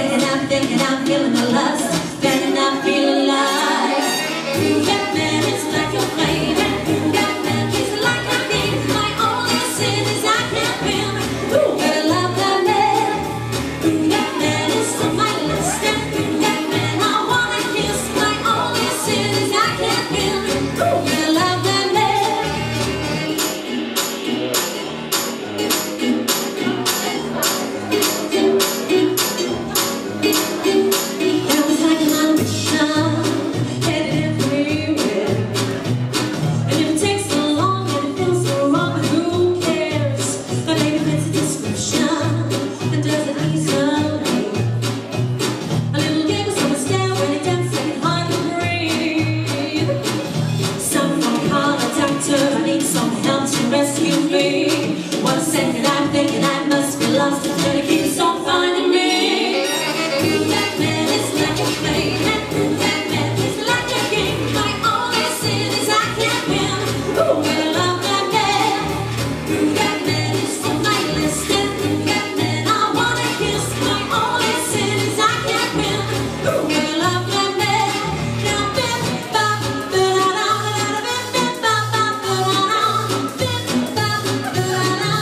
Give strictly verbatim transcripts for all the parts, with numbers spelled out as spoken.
second I'm thinking I'm feeling the lust, then I feel alive. That man is like a flame, that man is like a king. My only sin is I can't win. Ooh, but I love that man. That man is on my list, that man I wanna kiss. My only sin is I can't win. Ooh, but I love that man. It was like an ambition, headed everywhere. And if it takes so long and it feels so wrong, but who cares? But maybe it's a description that doesn't easily. A little giggle, someone stare when it dance and it hard to breathe. Someone call a doctor, I need some help to rescue me. One second I'm thinking I must be lost, it's gonna keep on finding me. That man is like a flame, that man is like a king. My only sin is I can't win. Ooh, but I love that man. That man is on my list, that man I wanna kiss. My only sin is I can't win. Ooh, but I love that man. Now, bip, bop, ba-da-da, bip, bip, bop, bop, ba-da-da, bip, bop, ba-da-da,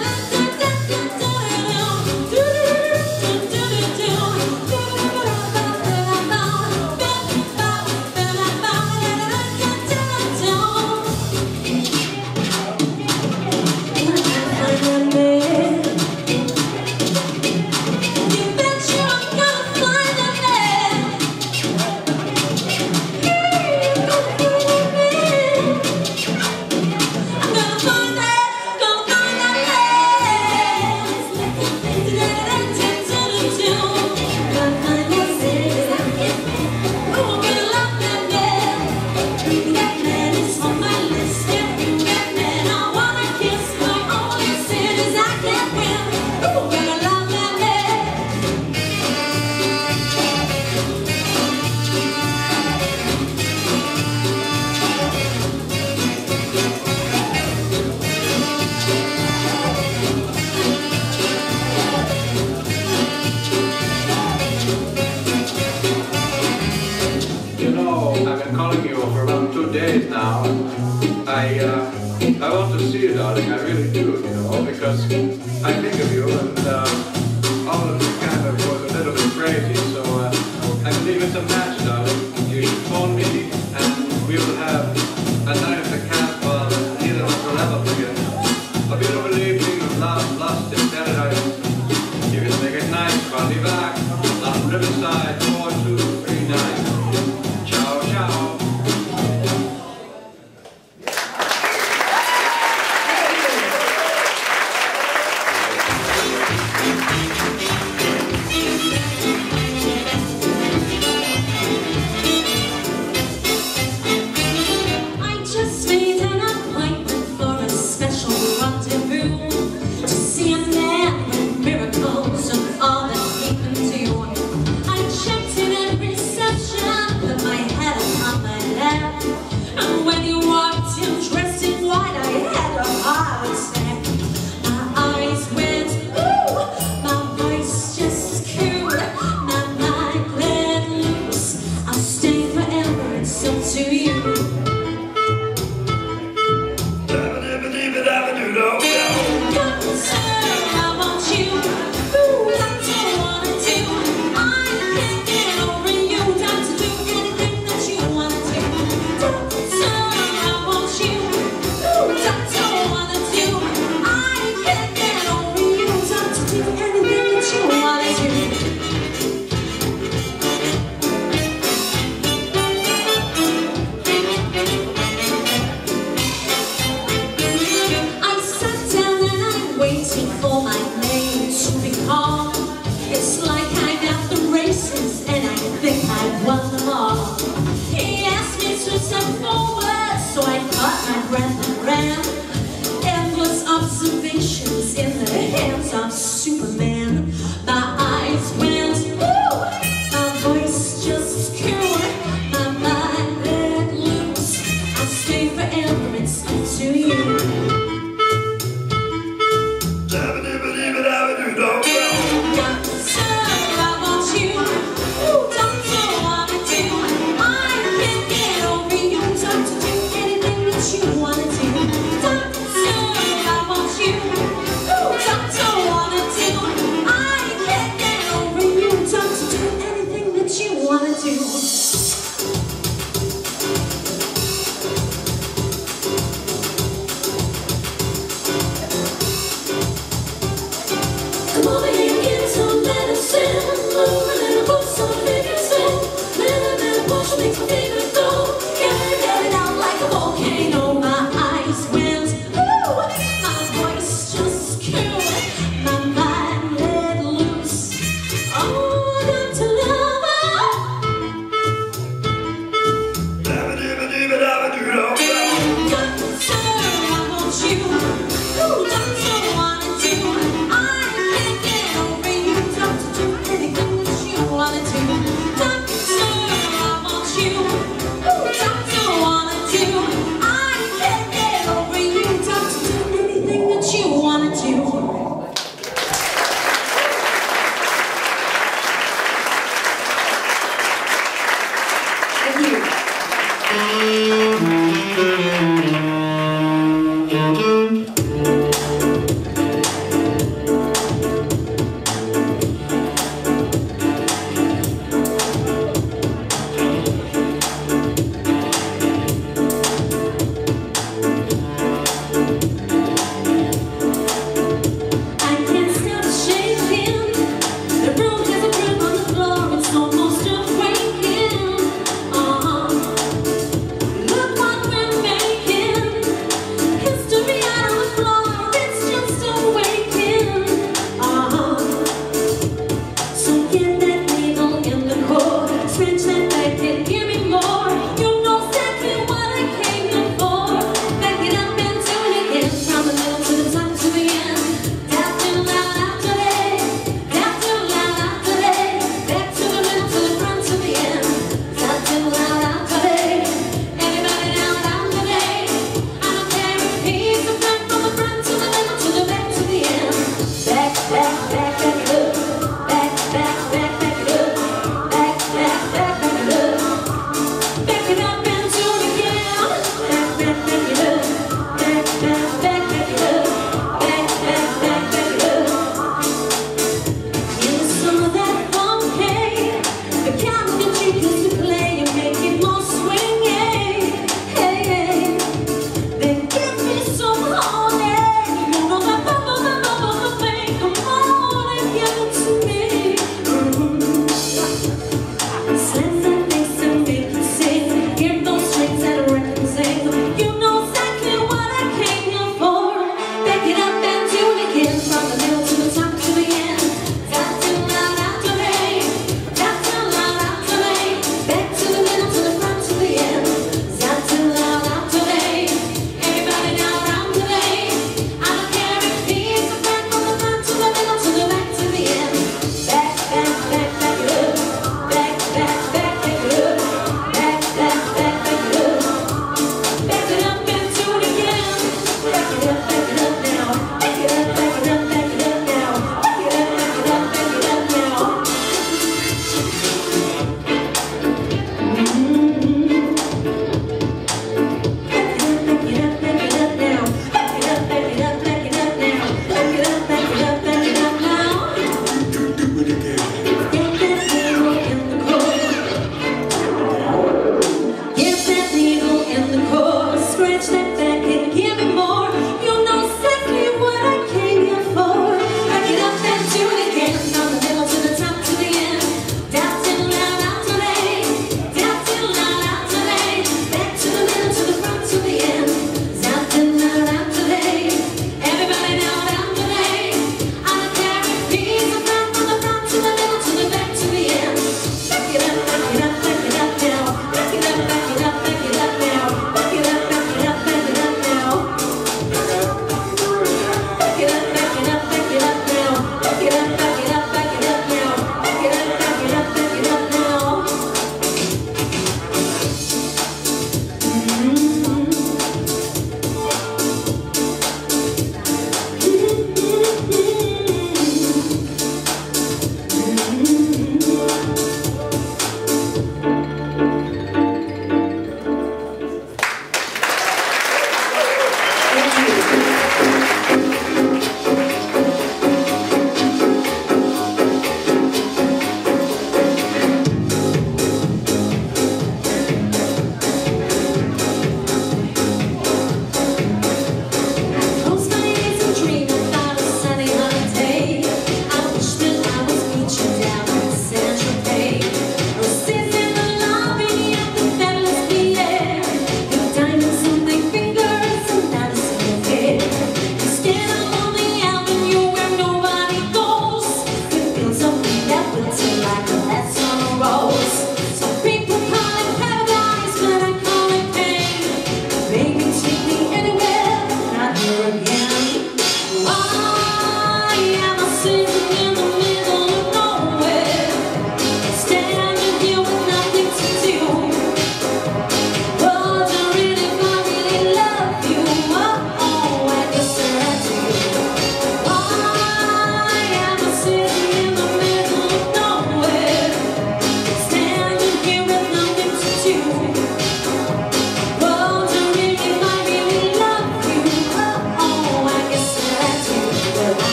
You know, I've been calling you for about two days now. I, uh, I want to see you, darling. I really do, you know, because I think of you, and uh, all of this kind of was a little bit crazy. So uh, I believe it's a match, darling. You should phone me, and we will have a night at the camp while neither of us will ever forget. A beautiful evening of love, lust, and paradise. You can make it nice. Call me back on Riverside four two three nine. Ciao, ciao. too. Come over here and give me some medicine. Move a little closer so we can spin. Little bit of push makes my fingers go. Get it, get it out like a volcano. My eyes went, ooh, my voice just killed. My mind let loose. Oh, I got to love her.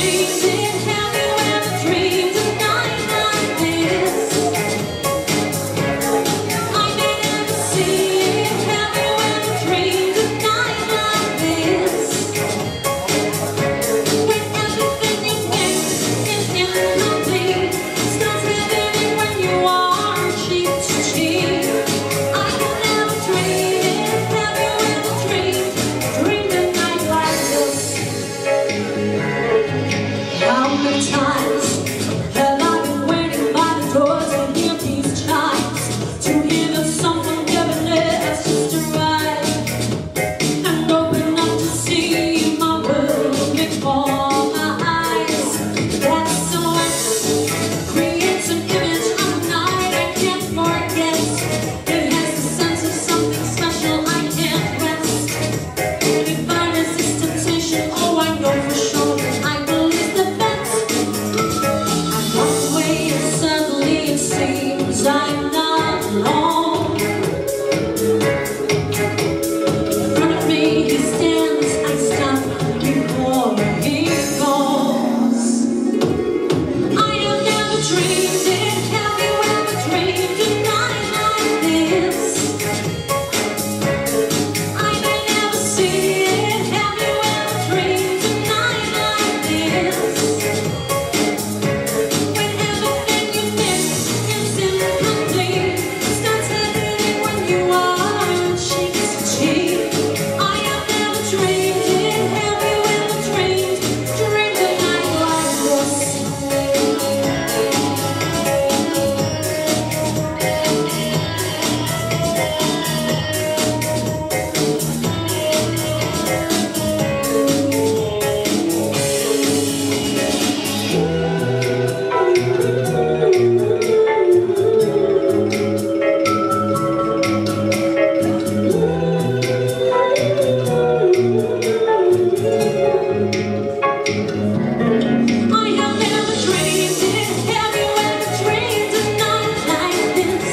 dreamed it? Have you ever dreamed a night like this? I may never see it. Have you ever dreamed a night like this? When everything you think is incomplete, starts happening when you are cheek to cheek. I have never dreamed it. Have you ever dreamed, dreamed a night like this? How many times have I been waiting by the doors and hear these chimes, to hear that someone giving us just a ride, and open up to see my world before my eyes. That silhouette creates an image of a night I can't forget. It has the sense of something special I can't rest. If I resist temptation, oh I know for sure that I will lose the bet. I walk away and suddenly it seems I'm not alone. In front of me he stands, I stop before he goes. I have never dreamed it. Have you ever dreamed a night like this? I may never see it. Have you ever dreamed a night like this? When everything you think is incomplete, starts happening when you are cheek to cheek. I have never dreamed it. Have you ever dreamed, dreamed a night like this? I have never dreamed it. Have you ever dreamed a night like this?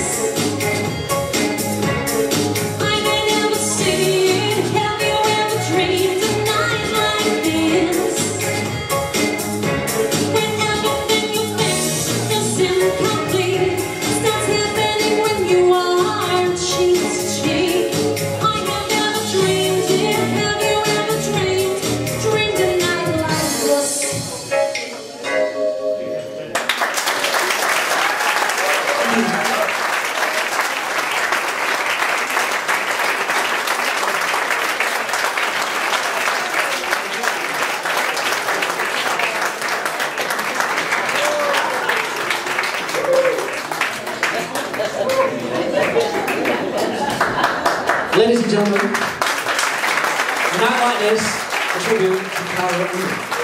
I may never see it. Have you ever dreamed a night like this? When everything you think is incomplete, starts happening when you are cheek to cheek. I have never dreamed it. Have you ever dreamed, dreamed a night like this? Ladies and gentlemen, a night like this, a tribute to Carol Underwood.